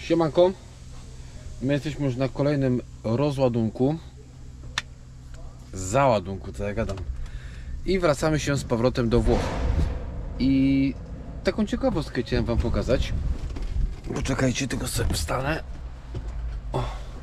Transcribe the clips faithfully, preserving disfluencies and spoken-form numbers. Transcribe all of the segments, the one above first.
Siemanko, my jesteśmy już na kolejnym rozładunku, załadunku, co ja gadam, i wracamy się z powrotem do Włoch. I taką ciekawostkę chciałem wam pokazać. Poczekajcie, tylko sobie wstanę. O.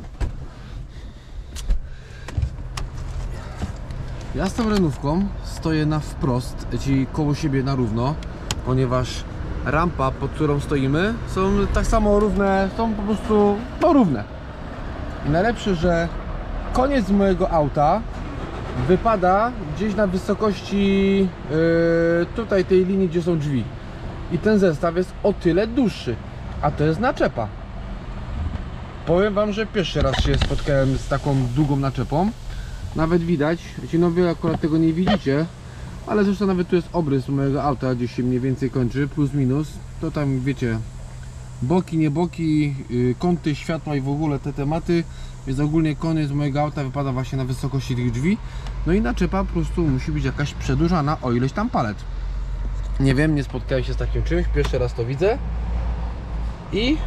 Ja z tą renówką stoję na wprost, czyli koło siebie na równo, ponieważ rampa, pod którą stoimy, są tak samo równe, są po prostu no, równe. I najlepsze, że koniec mojego auta wypada gdzieś na wysokości yy, tutaj tej linii, gdzie są drzwi. I ten zestaw jest o tyle dłuższy, a to jest naczepa. Powiem wam, że pierwszy raz się spotkałem z taką długą naczepą. Nawet widać, wiecie, no wy akurat tego nie widzicie, ale zresztą nawet tu jest obrys mojego auta, gdzie się mniej więcej kończy, plus minus. To tam wiecie, boki, nie boki, yy, kąty światła i w ogóle te tematy. Więc ogólnie koniec mojego auta wypada właśnie na wysokości tych drzwi. No i naczepa po prostu musi być jakaś przedłużana o ileś tam palet. Nie wiem, nie spotkałem się z takim czymś, pierwszy raz to widzę. I...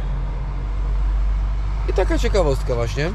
I taka ciekawostka właśnie.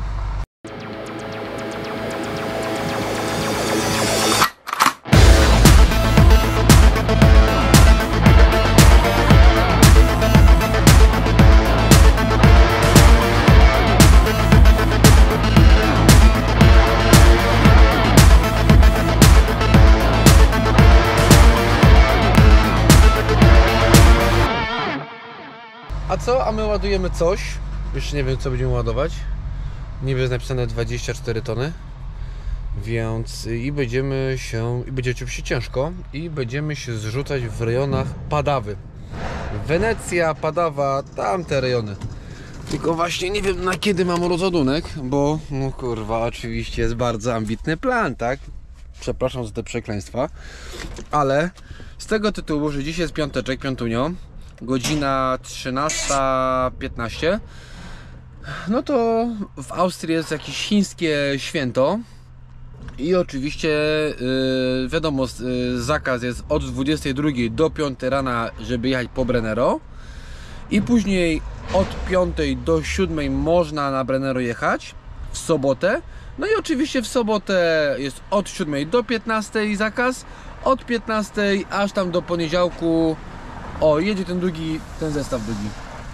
A co? A my ładujemy coś. Jeszcze nie wiem, co będziemy ładować. Niby jest napisane dwadzieścia cztery tony. Więc i będziemy się, i będzie oczywiście ciężko, i będziemy się zrzucać w rejonach Padawy. Wenecja, Padawa, tamte rejony. Tylko właśnie nie wiem, na kiedy mam rozładunek, bo no kurwa, oczywiście jest bardzo ambitny plan, tak? Przepraszam za te przekleństwa, ale z tego tytułu, że dzisiaj jest piąteczek, piątunio, godzina trzynasta piętnaście, no to w Austrii jest jakieś chińskie święto i oczywiście yy, wiadomo, yy, zakaz jest od dwudziestej drugiej do piątej rana, żeby jechać po Brennero, i później od piątej do siódmej można na Brennero jechać w sobotę. No i oczywiście w sobotę jest od siódmej do piętnastej zakaz, od piętnastej aż tam do poniedziałku. O, jedzie ten drugi, ten zestaw drugi.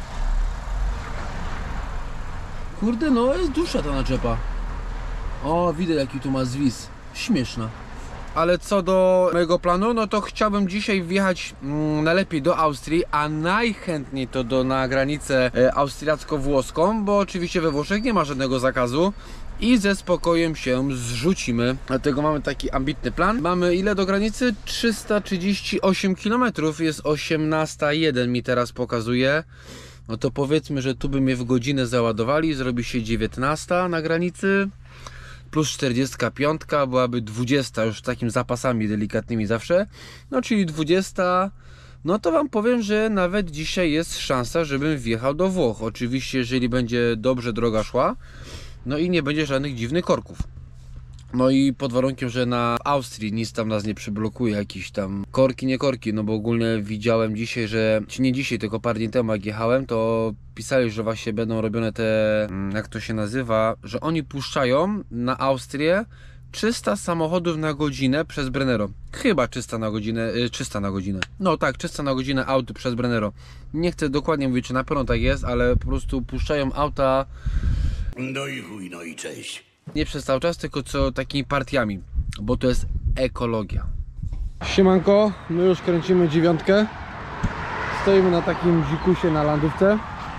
Kurde, no jest dłuższa ta naczepa. O, widać jaki tu ma zwis. Śmieszna. Ale co do mojego planu, no to chciałbym dzisiaj wjechać mm, najlepiej do Austrii, a najchętniej to do, na granicę e, austriacko-włoską, bo oczywiście we Włoszech nie ma żadnego zakazu i ze spokojem się zrzucimy. Dlatego mamy taki ambitny plan. Mamy ile do granicy? trzysta trzydzieści osiem kilometrów, jest osiemnasta jeden mi teraz pokazuje. No to powiedzmy, że tu by mnie w godzinę załadowali, zrobi się dziewiętnasta na granicy. Plus czterdziestka piątka byłaby dwudziesta, już takimi zapasami delikatnymi zawsze. No czyli dwudziesta. No to wam powiem, że nawet dzisiaj jest szansa, żebym wjechał do Włoch. Oczywiście, jeżeli będzie dobrze droga szła. No i nie będzie żadnych dziwnych korków. No i pod warunkiem, że na Austrii nic tam nas nie przyblokuje, jakieś tam korki, nie korki, no bo ogólnie widziałem dzisiaj, że, czy nie dzisiaj, tylko parę dni temu jak jechałem, to pisali, że właśnie będą robione te, jak to się nazywa, że oni puszczają na Austrię trzysta samochodów na godzinę przez Brennero. Chyba trzysta na godzinę, trzysta na godzinę. No tak, trzysta na godzinę aut przez Brennero. Nie chcę dokładnie mówić, czy na pewno tak jest, ale po prostu puszczają auta. No i chuj, no i cześć. Nie przez cały czas, tylko co takimi partiami, bo to jest ekologia. Siemanko, my już kręcimy dziewiątkę. Stoimy na takim dzikusie na landówce.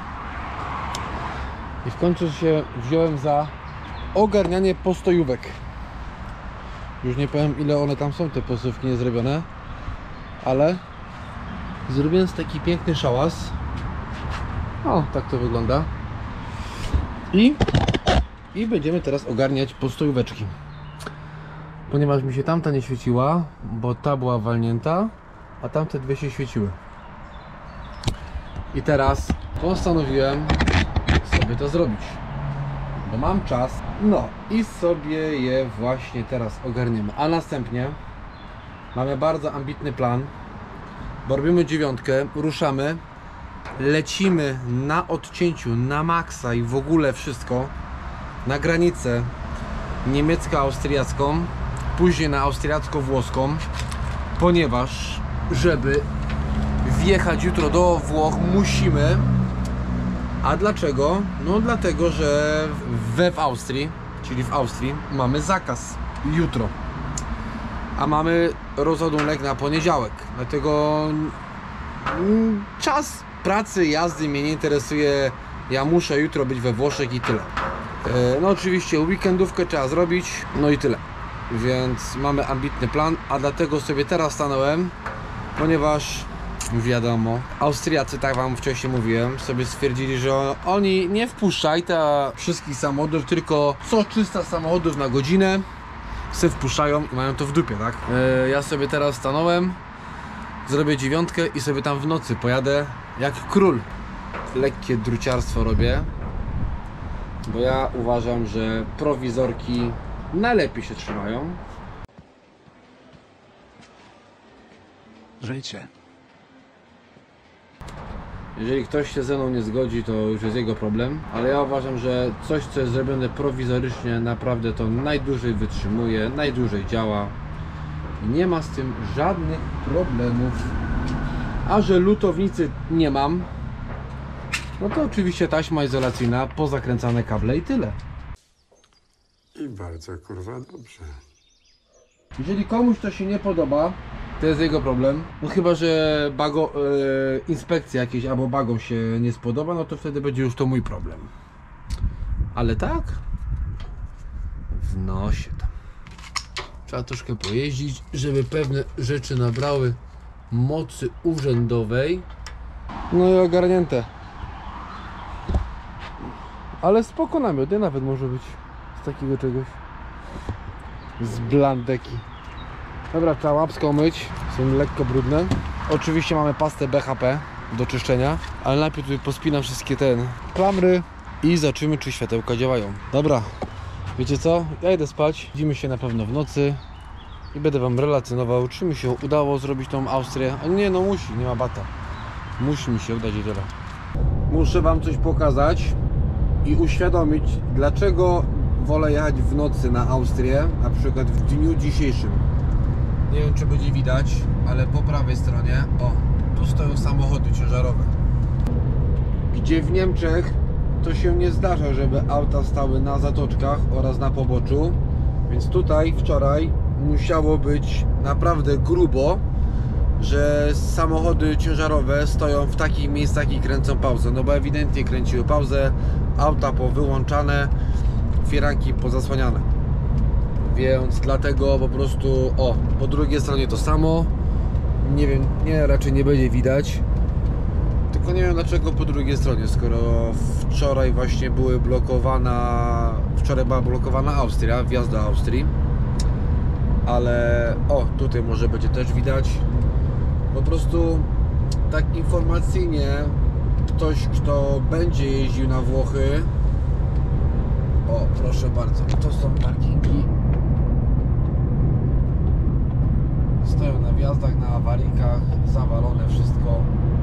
I w końcu się wziąłem za ogarnianie postojówek. Już nie powiem, ile one tam są, te postojówki niezrobione, ale zrobiłem taki piękny szałas. O, tak to wygląda. I I będziemy teraz ogarniać postojóweczki. Ponieważ mi się tamta nie świeciła, bo ta była walnięta, a tamte dwie się świeciły. I teraz postanowiłem sobie to zrobić, bo mam czas. No i sobie je właśnie teraz ogarniemy. A następnie mamy bardzo ambitny plan, bo robimy dziewiątkę, ruszamy lecimy na odcięciu, na maksa i w ogóle wszystko na granicę niemiecko-austriacką, później na austriacko-włoską, ponieważ żeby wjechać jutro do Włoch musimy. A dlaczego? No dlatego, że we w Austrii, czyli w Austrii mamy zakaz jutro, a mamy rozładunek na poniedziałek, dlatego czas pracy, jazdy mnie nie interesuje, ja muszę jutro być we Włoszech i tyle. No oczywiście weekendówkę trzeba zrobić, no i tyle, więc mamy ambitny plan, a dlatego sobie teraz stanąłem, ponieważ wiadomo, Austriacy, tak wam wcześniej mówiłem, sobie stwierdzili, że oni nie wpuszczają te wszystkich samochodów, tylko co trzysta samochodów na godzinę se wpuszczają i mają to w dupie, tak? Yy, ja sobie teraz stanąłem, zrobię dziewiątkę i sobie tam w nocy pojadę jak król. Lekkie druciarstwo robię, bo ja uważam, że prowizorki najlepiej się trzymają. Życie. Jeżeli ktoś się ze mną nie zgodzi, to już jest jego problem, ale ja uważam, że coś, co jest zrobione prowizorycznie, naprawdę to najdłużej wytrzymuje, najdłużej działa i nie ma z tym żadnych problemów. A że lutownicy nie mam, no to oczywiście taśma izolacyjna, pozakręcane kable i tyle. I bardzo kurwa dobrze. Jeżeli komuś to się nie podoba, to jest jego problem. No chyba, że bago, e, inspekcja jakieś albo bagom się nie spodoba, no to wtedy będzie już to mój problem. Ale tak, w nosie tam. Trzeba troszkę pojeździć, żeby pewne rzeczy nabrały mocy urzędowej. No i ogarnięte. Ale spoko namiot, nie nawet może być z takiego czegoś. Z blandeki. Dobra, trzeba łapską myć, są lekko brudne. Oczywiście mamy pastę B H P do czyszczenia, ale najpierw tutaj pospinam wszystkie te klamry i zobaczymy, czy światełka działają. Dobra, wiecie co? Ja idę spać, widzimy się na pewno w nocy i będę wam relacjonował, czy mi się udało zrobić tą Austrię. A nie, no musi, nie ma bata. Musi mi się udać i tyle. Muszę wam coś pokazać i uświadomić, dlaczego wolę jechać w nocy na Austrię, na przykład w dniu dzisiejszym. Nie wiem, czy będzie widać, ale po prawej stronie, o, tu stoją samochody ciężarowe. Gdzie w Niemczech to się nie zdarza, żeby auta stały na zatoczkach oraz na poboczu. Więc tutaj wczoraj musiało być naprawdę grubo, że samochody ciężarowe stoją w takich miejscach i kręcą pauzę. No bo ewidentnie kręciły pauzę, auta powyłączane, firanki pozasłaniane. Więc dlatego po prostu, o, po drugiej stronie to samo. Nie wiem, nie, raczej nie będzie widać. Tylko nie wiem dlaczego po drugiej stronie, skoro wczoraj właśnie były blokowana, wczoraj była blokowana Austria, wjazd do Austrii. Ale, o, tutaj może będzie też widać. Po prostu tak informacyjnie ktoś, kto będzie jeździł na Włochy. O, proszę bardzo, to są parkingi. Stoją na wjazdach, na awaryjkach, zawalone wszystko.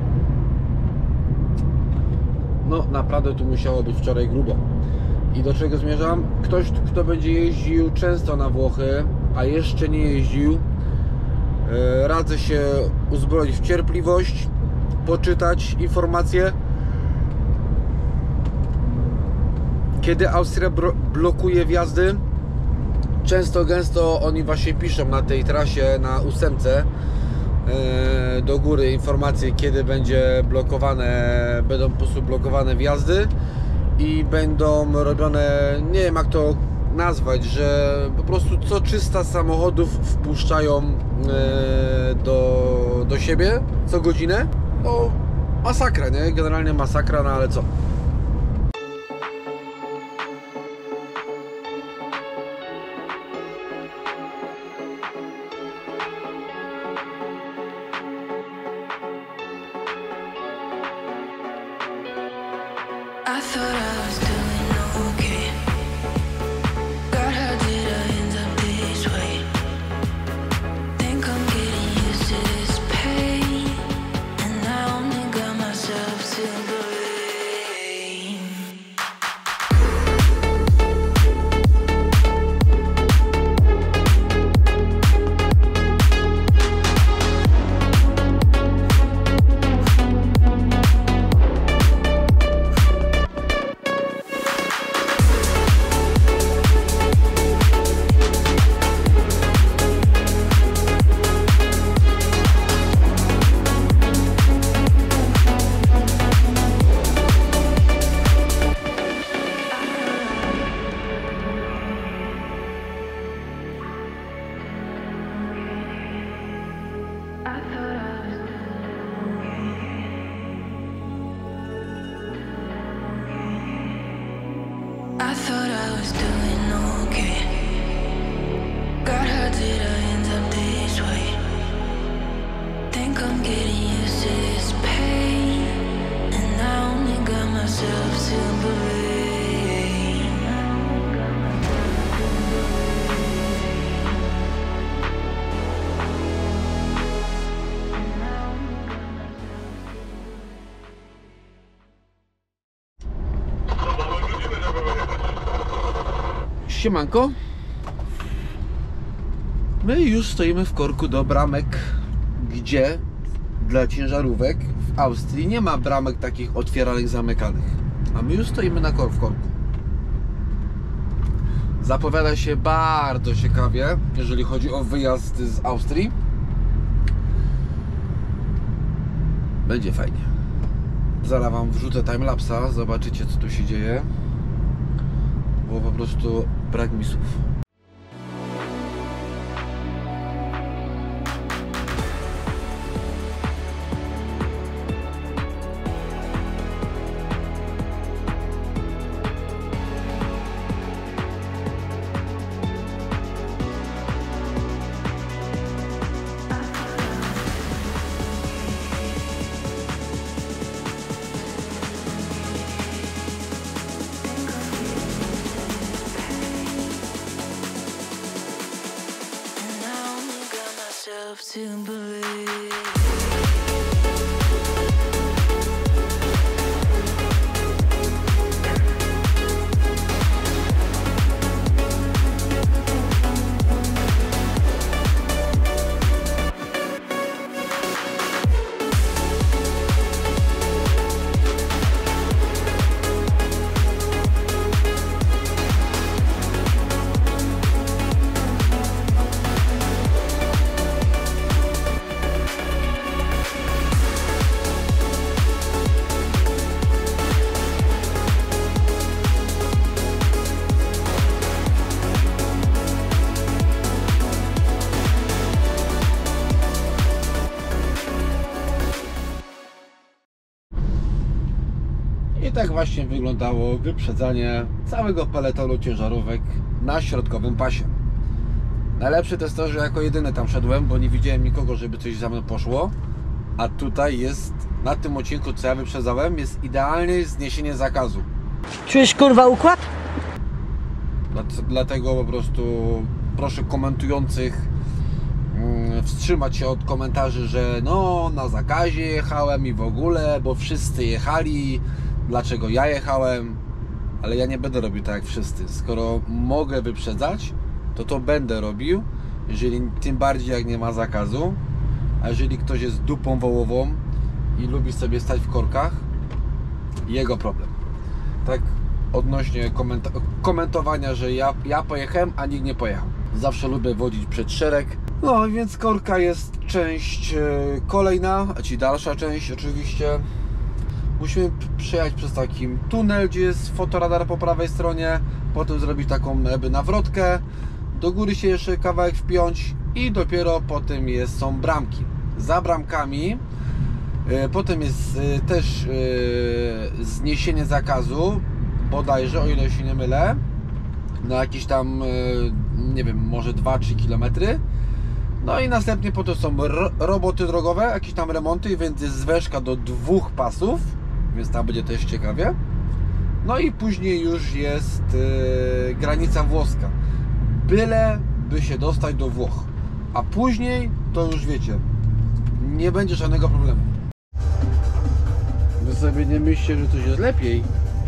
No naprawdę tu musiało być wczoraj grubo. I do czego zmierzam? Ktoś, kto będzie jeździł często na Włochy, a jeszcze nie jeździł, yy, radzę się uzbroić w cierpliwość, poczytać informacje, kiedy Austria blokuje wjazdy. Często, gęsto oni właśnie piszą na tej trasie, na ósemce yy, do góry informacje, kiedy będzie blokowane, będą po prostu blokowane wjazdy i będą robione, nie wiem jak to nazwać, że po prostu co trzysta samochodów wpuszczają yy, do, do siebie co godzinę. No masakra, nie? Generalnie masakra, no ale co? I thought I was doing okay. God, how did I end up this way? Think I'm getting used to this pain, and I only got myself to Siemanko. My już stoimy w korku do bramek, gdzie dla ciężarówek w Austrii nie ma bramek takich otwieranych, zamykanych. A my już stoimy na kor w korku. Zapowiada się bardzo ciekawie, jeżeli chodzi o wyjazd z Austrii. Będzie fajnie. Zaraz wam wrzucę timelapsa, zobaczycie co tu się dzieje. Bo po prostu brak mi słów. To believe. I tak właśnie wyglądało wyprzedzanie całego peletonu ciężarówek na środkowym pasie. Najlepsze to jest to, że jako jedyny tam szedłem, bo nie widziałem nikogo, żeby coś za mną poszło. A tutaj jest, na tym odcinku co ja wyprzedzałem, jest idealne zniesienie zakazu. Czujesz kurwa układ? Dlatego po prostu proszę komentujących mm, wstrzymać się od komentarzy, że no na zakazie jechałem i w ogóle, bo wszyscy jechali, dlaczego ja jechałem, ale ja nie będę robił tak jak wszyscy. Skoro mogę wyprzedzać, to to będę robił, jeżeli, tym bardziej jak nie ma zakazu. A jeżeli ktoś jest dupą wołową i lubi sobie stać w korkach, jego problem. Tak odnośnie komenta komentowania, że ja, ja pojechałem, a nikt nie pojechał. Zawsze lubię wodzić przed szereg. No więc korka jest część e, kolejna, a ci dalsza część oczywiście. Musimy przejechać przez taki tunel, gdzie jest fotoradar po prawej stronie, potem zrobić taką jakby nawrotkę, do góry się jeszcze kawałek wpiąć i dopiero potem jest, są bramki. Za bramkami e, potem jest e, też e, zniesienie zakazu, bodajże, o ile się nie mylę, na jakieś tam, nie wiem, może dwa trzy kilometry. No i następnie potem są roboty drogowe, jakieś tam remonty, więc jest zwężka do dwóch pasów, więc tam będzie też ciekawie. No i później już jest yy, granica włoska, byle by się dostać do Włoch, a później to już wiecie, nie będzie żadnego problemu. Wy sobie nie myślcie, że coś jest lepiej.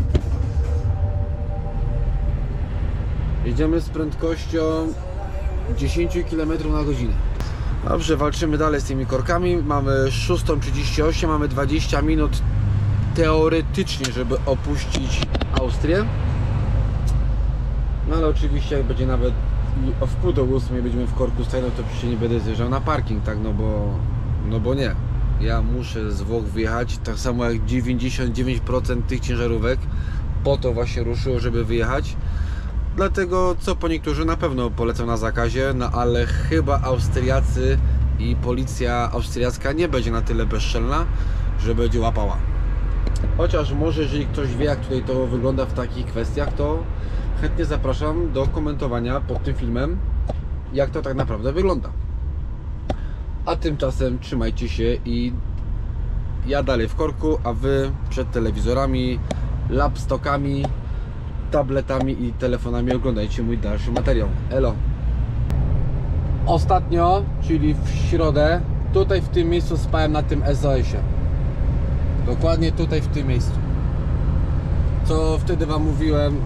Jedziemy z prędkością dziesięć kilometrów na godzinę. Dobrze, walczymy dalej z tymi korkami. Mamy szósta trzydzieści osiem, mamy dwadzieścia minut teoretycznie, żeby opuścić Austrię. No ale oczywiście jak będzie nawet w pół do ósmej będziemy w korku stać, no to przecież nie będę zjeżdżał na parking, tak, no bo, no bo nie. Ja muszę z Włoch wyjechać, tak samo jak dziewięćdziesiąt dziewięć procent tych ciężarówek po to właśnie ruszyło, żeby wyjechać. Dlatego co po niektórzy na pewno polecą na zakazie, no ale chyba Austriacy i policja austriacka nie będzie na tyle bezczelna, że będzie łapała. Chociaż może jeżeli ktoś wie jak tutaj to wygląda w takich kwestiach, to chętnie zapraszam do komentowania pod tym filmem, jak to tak naprawdę wygląda. A tymczasem trzymajcie się i ja dalej w korku, a wy przed telewizorami, laptopami, tabletami i telefonami oglądajcie mój dalszy materiał. Elo! Ostatnio, czyli w środę, tutaj w tym miejscu spałem na tym S O S-ie. Dokładnie tutaj w tym miejscu. Co wtedy wam mówiłem,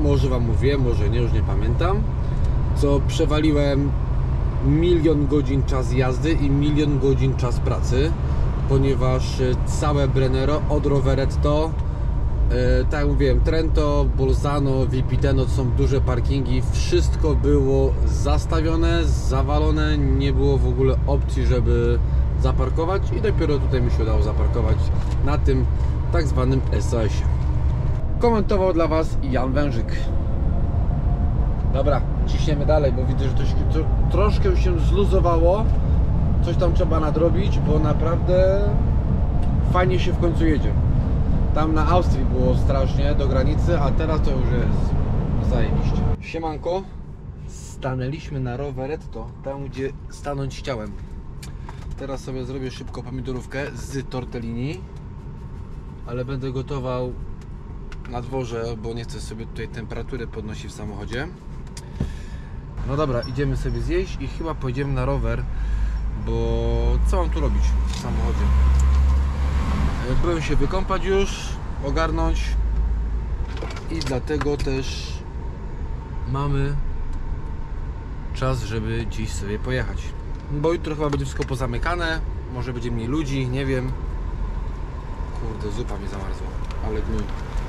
może wam mówię, może nie, już nie pamiętam, co przewaliłem milion godzin czas jazdy i milion godzin czas pracy, ponieważ całe Brennero od Roveretto, e, tak jak mówiłem, Trento, Bolzano, Vipiteno to są duże parkingi, wszystko było zastawione, zawalone, nie było w ogóle opcji, żeby zaparkować i dopiero tutaj mi się udało zaparkować na tym tak zwanym S O S-ie. Komentował dla was Jan Wężyk. Dobra, ciśniemy dalej, bo widzę, że to się, to, troszkę się zluzowało. Coś tam trzeba nadrobić, bo naprawdę fajnie się w końcu jedzie. Tam na Austrii było strasznie do granicy, a teraz to już jest zajebiście. Siemanko, stanęliśmy na Roveretto, tam gdzie stanąć chciałem. Teraz sobie zrobię szybko pomidorówkę z tortellini, ale będę gotował na dworze, bo nie chcę sobie tutaj temperatury podnosić w samochodzie. No dobra, idziemy sobie zjeść i chyba pojedziemy na rower, bo co mam tu robić w samochodzie? Byłem się wykąpać już, ogarnąć i dlatego też mamy czas, żeby dziś sobie pojechać. Bo jutro chyba będzie wszystko pozamykane, może będzie mniej ludzi, nie wiem. Kurde, zupa mi zamarzła, ale gnój.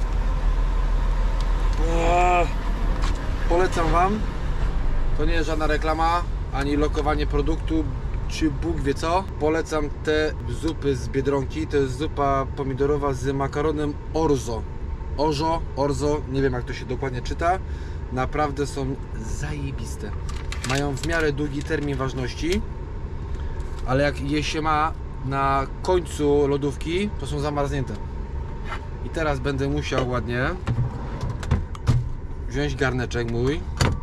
Polecam wam. To nie jest żadna reklama, ani lokowanie produktu, czy Bóg wie co. Polecam te zupy z Biedronki. To jest zupa pomidorowa z makaronem orzo. Orzo, orzo, nie wiem jak to się dokładnie czyta. Naprawdę są zajebiste. Mają w miarę długi termin ważności, ale jak je się ma na końcu lodówki, to są zamarznięte. I teraz będę musiał ładnie wziąć garneczek mój.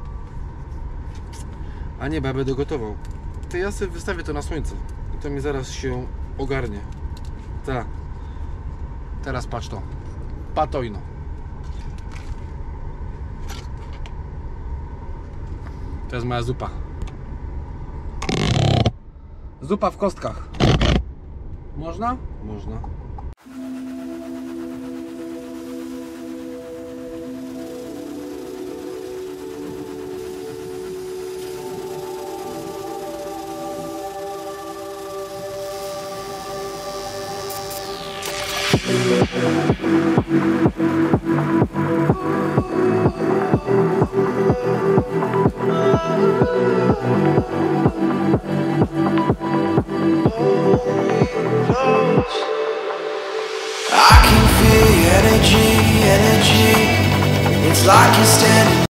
A nie, bo ja będę gotował. To ja sobie wystawię to na słońce i to mi zaraz się ogarnie. Tak. Teraz patrz to. Patojno. To jest moja zupa. Zupa w kostkach. Można? Można. I can feel your energy, energy. It's like you're standing